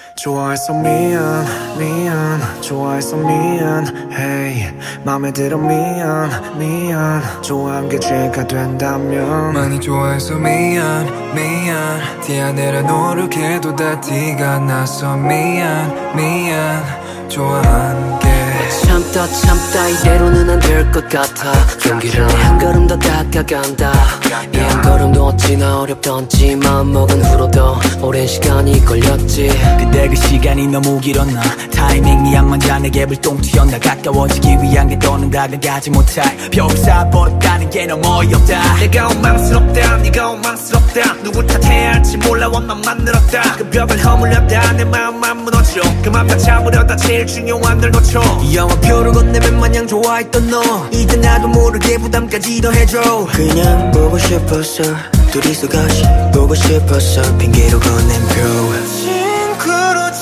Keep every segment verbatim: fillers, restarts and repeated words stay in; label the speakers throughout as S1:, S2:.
S1: 좋아해서 미안 미안 좋아해서 미안 hey 맘에 들어 미안 미안 좋아한 게 죄가 된다면
S2: 많이 좋아해서 미안 미안 티 안 내려 노력해도 다 티가 나서 미안 미안 좋아한 게
S3: 참다 참다 이대로는 안 될 것 같아 용기를 내 한 걸음 더 다가간다 이 한 걸음도 어찌나 어렵던지 마음먹은 후로도 오랜 시간이 걸렸지
S4: 그때 그 시간이 너무 길었나 타이밍이 안 맞아 내게 불똥 튀었나 가까워지기 위한 게 더는 다가가지 못할 벽을 쌓아버렸다는 게 너무 어이없다
S5: 내가 원망스럽다 네가 원망스럽다 누굴 탓해야 할지 몰라 원만 만들었다 그 벽을 허물렸다 내 마음만 무너져 그만 잡으려다 제일 중요한 널 놓쳐
S4: 이 영화표를 건네면 마냥 좋아했던 너 이제 나도 모르게 부담까지 더해줘
S6: 그냥 보고 싶었어 둘이서 같이 보고 싶었어 핑계로 건넨 표
S4: 친구로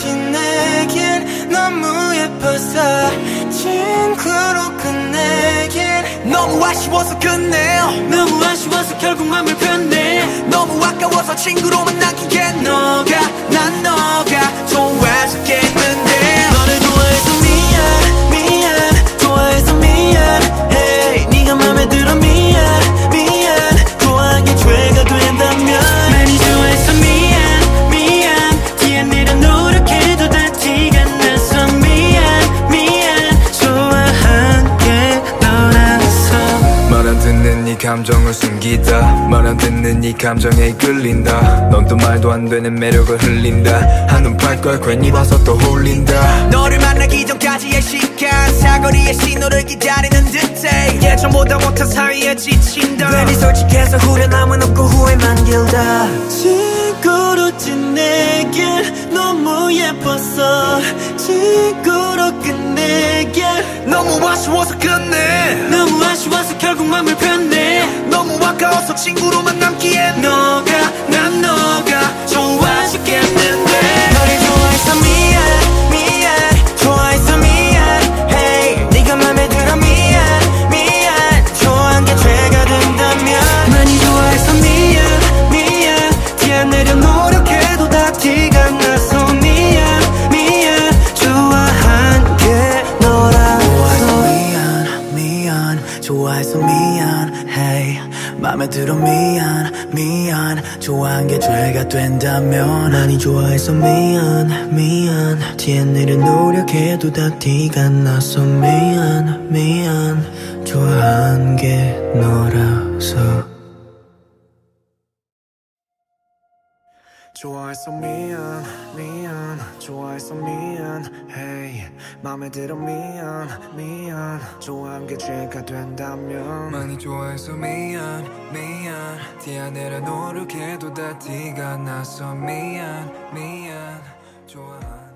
S4: 지내긴 너무 예뻤어 친구로 끝내긴 너무 아쉬워서 끝내 너무 아쉬워서 결국 맘을 편내 너무 아까워서 친구로만 남기게 너가 난 너가 좋아졌겠는데 너를 좋아해서 미안 미안 좋아해서 미안 hey 네가 맘에 들어 미안 미안 좋아한 게 죄가 된다면 많이 좋아해서 미안 미안 뒤에 내려 노력해도 다 티가 나서 미안 미안 좋아한 게 너라서
S2: 말 안 듣는 네 감정을 숨기다 말 안 듣는 네 감정에 끌린다 넌 또 말도 안 되는 매력을 흘린다 한눈 팔걸 괜히 봐서 또 홀린다
S4: 너를 만나기 전까지의 시간 사거리의 신호를 기다리는 듯해
S5: 예전보다 못한 사이에 지친다
S4: 괜히 솔직해서 후련함은 없고 후회만 길다 친구로 지내길 너무 예뻤어 친구로 끝내길
S5: 너무 아쉬워서 끝내
S4: 너무 아쉬워서 결국 맘을 편내
S5: 너무 아까워서 친구로만 남기엔
S4: 너가 난 너가 좋아지겠는데 너를 좋아해서 미안 미안 좋아해서 미안 hey 네가 맘에 들어 미안 미안 좋아한 게 죄가 된다면 많이 좋아해서 미안 미안 티 안 내려 노력해도 다 티가 나서 미안 미안 좋아한 게 너라서 미안 미안 좋아해서 미안 hey 맘에 들어 미안 미안 좋아한 게 죄가 된다면 많이 좋아해서 미안 미안 뒤에 내려 노력해도 다 티가 나서 미안 미안 좋아한 게 너라서
S1: 좋아해서 미안 미안 좋아해서 미안 hey 맘에 들어 미안 미안 좋아한 게 죄가 된다면
S2: 많이 좋아해서 미안 미안 티 안 내려 노력해도 다 티가 나서 미안 미안 좋아